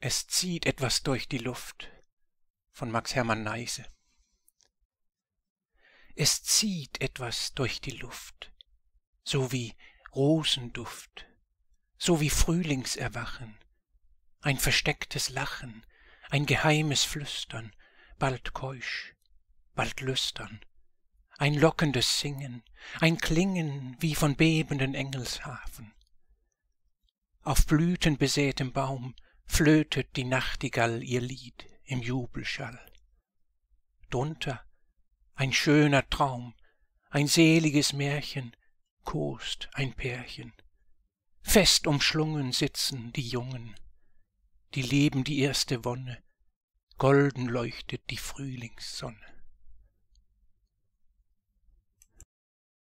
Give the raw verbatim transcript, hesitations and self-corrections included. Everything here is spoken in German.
Es zieht etwas durch die Luft von Max Hermann Neise. Es zieht etwas durch die Luft, so wie Rosenduft, so wie Frühlingserwachen, ein verstecktes Lachen, ein geheimes Flüstern, bald keusch, bald lüstern, ein lockendes Singen, ein Klingen wie von bebenden Engelshafen. Auf blütenbesätem Baum flötet die Nachtigall ihr Lied im Jubelschall. Drunter ein schöner Traum, ein seliges Märchen, kost ein Pärchen. Fest umschlungen sitzen die Jungen, die leben die erste Wonne, golden leuchtet die Frühlingssonne.